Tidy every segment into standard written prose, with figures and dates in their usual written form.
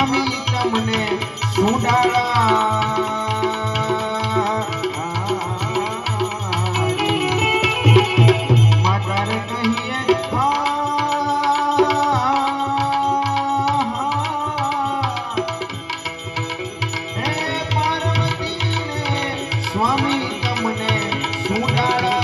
स्वामी तमने सुडाड़ा मातारे कहिए पार्वती ने स्वामी तमने सुडाड़ा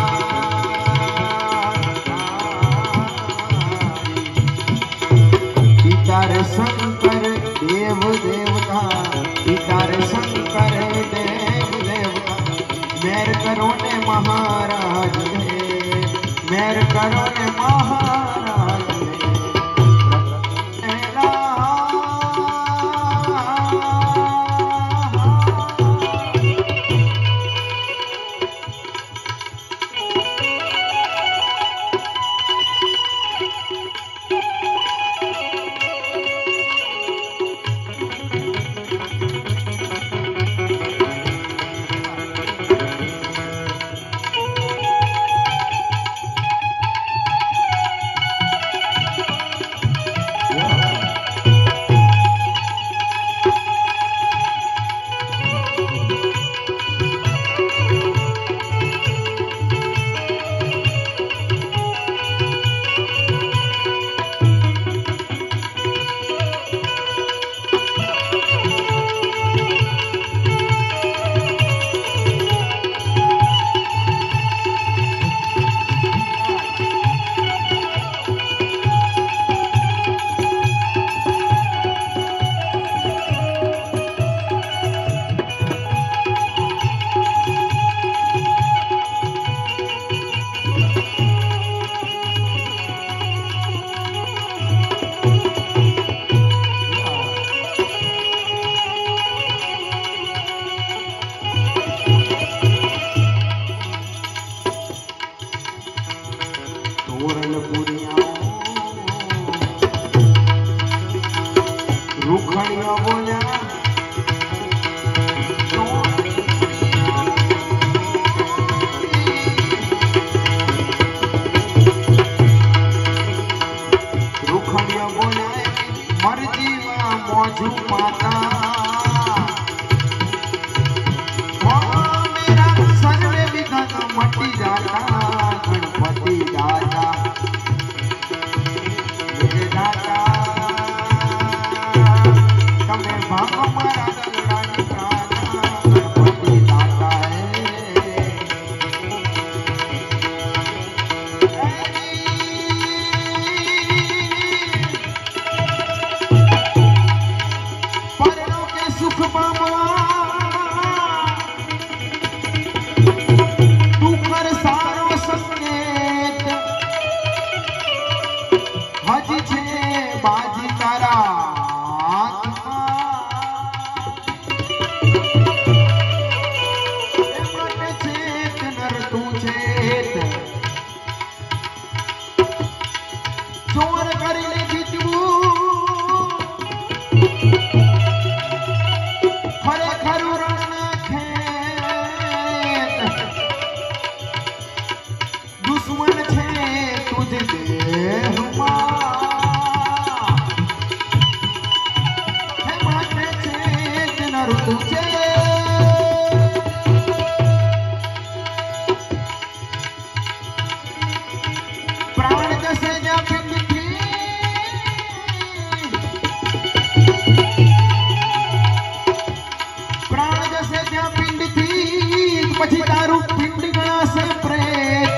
पितारे शंकर देव देवता पितारे शंकर देव देवता मेर करो ने महाराज मेर करो ने महाराज रुखड़िया बोला रुखड़िया बोला मर्जीवा मौजू माता मेरा सर्वे विघ्न मटी जाता गणपति दादा मेरे दादा तमें भाग मारा दलड़ानी प्राणा गणपति दाता है परों के सुख पावा तू कर सारो संकेत हजी छे बाजी तारा चोर करीने जीतवू खरेखर रण खेत दुश्मन छे तुझ देहमां हे माटे चेत नर तुझे प्राण जैसे जा पिंड थी प्राण जैसे जा पिंड थी पछी तारू पिंड गया से प्रेत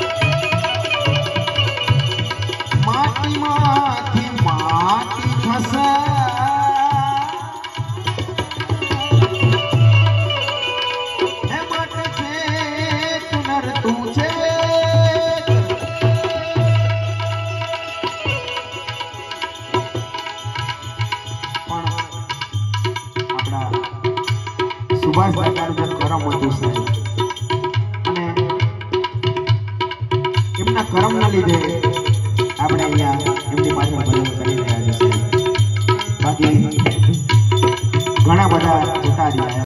माटी माटी माटी फसा हे माटे चेत नर तुझे सुभाष दादाનું કરમ હતું છે અને એમના કરમના લીધે આપણે અહીંયા એમની પાછળ ભજન કરી રહ્યા છીએ બાકી ઘણા બધા જતા રહ્યા